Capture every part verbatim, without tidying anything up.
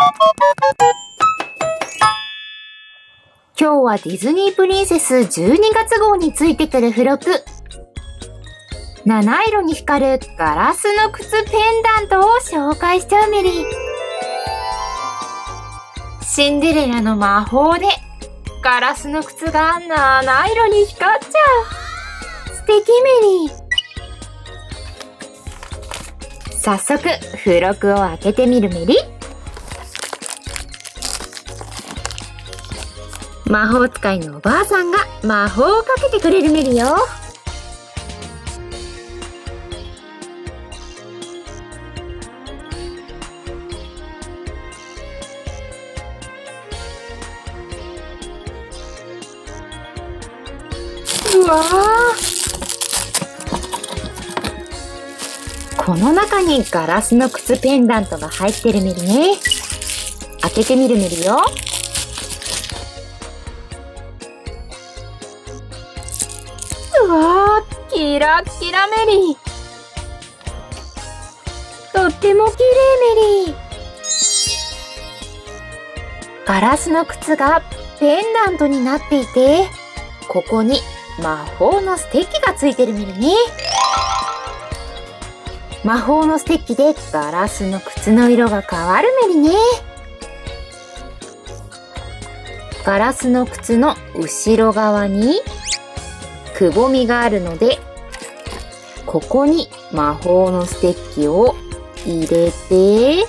今日はディズニープリンセスじゅうにがつ号についてくる付録。七色に光るガラスの靴ペンダントを紹介しちゃうメリー。シンデレラの魔法でガラスの靴が七色に光っちゃう。素敵メリー。早速付録を開けてみるメリー。魔法使いのおばあさんが魔法をかけてくれるメリよ。うわー、この中にガラスの靴ペンダントが入ってるメリね。開けてみるメリよ。うわー、キラキラメリー。とっても綺麗メリー。ガラスの靴がペンダントになっていて、ここに魔法のステッキがついてるメリね。魔法のステッキでガラスの靴の色が変わるメリね。ガラスの靴の後ろ側にくぼみがあるので、ここに魔法のステッキを入れて、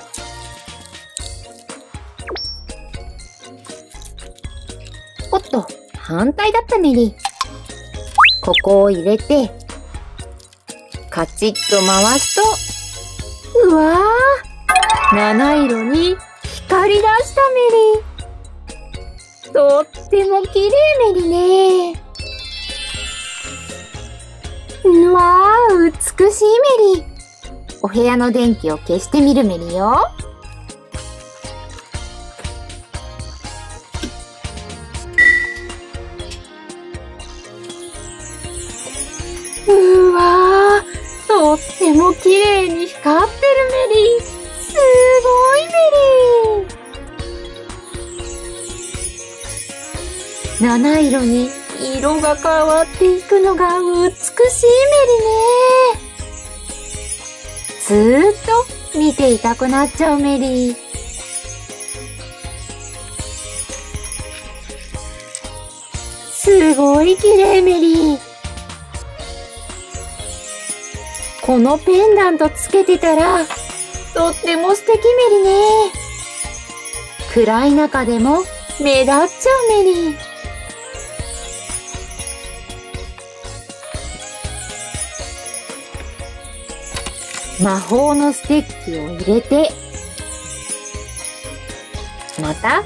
おっと、反対だったメリー。ここを入れて、カチッと回すと、うわー、七色に光り出したメリー。とっても綺麗メリね。うわー、美しいメリー。お部屋の電気を消してみるメリよ。うわー、とっても綺麗に光ってるメリー。すごいメリー。七色に色が変わっていくのが美しいメリね。ずーっと見ていたくなっちゃうメリー。すごい綺麗メリー。このペンダントつけてたらとっても素敵メリね。暗い中でも目立っちゃうメリー。魔法のステッキを入れて、また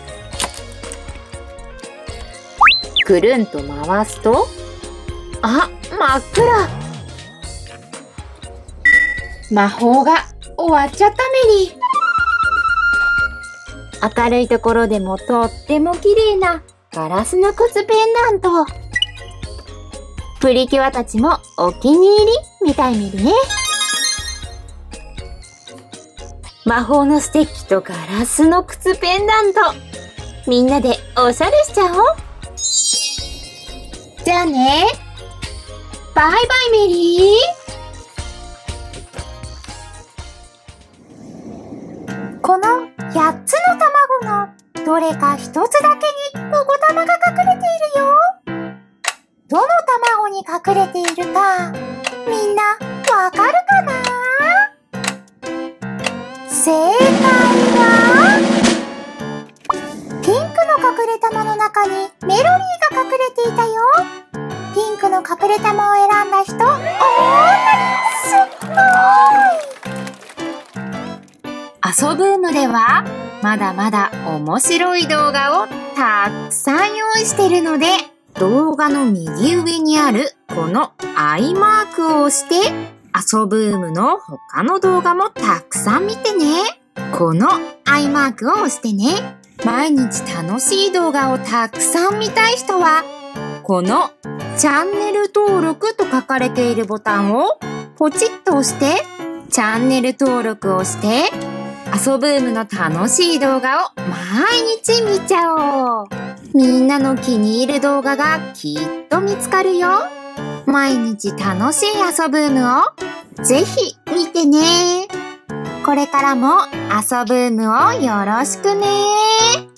くるんと回すと、あ、真っ暗。魔法が終わっちゃったメリー。明るいところでもとっても綺麗なガラスの靴ペンダント。プリキュアたちもお気に入りみたいメリね。魔法のステッキとガラスの靴ペンダント。みんなでおしゃれしちゃおう。じゃあね。バイバイメリー。このやっつの卵のどれか一つだけにゴゴ玉が隠れているよ。どの卵に隠れているかみんなわかるかな？正解は、ピンクの隠れ玉の中にメロディーが隠れていたよ。ピンクの隠れ玉を選んだ人、おー、すっごい！遊ぶームではまだまだ面白い動画をたくさん用意しているので、動画の右上にあるこのアイマークを押して遊ぶームの他の動画もたくさん見てね。このアイマークを押してね。毎日楽しい動画をたくさん見たい人は、このチャンネル登録と書かれているボタンをポチッと押して、チャンネル登録をして、 遊ブームの楽しい動画を毎日見ちゃおう。みんなの気に入る動画がきっと見つかるよ。毎日楽しい遊ブームをぜひ見てね。これからも遊ブームをよろしくね。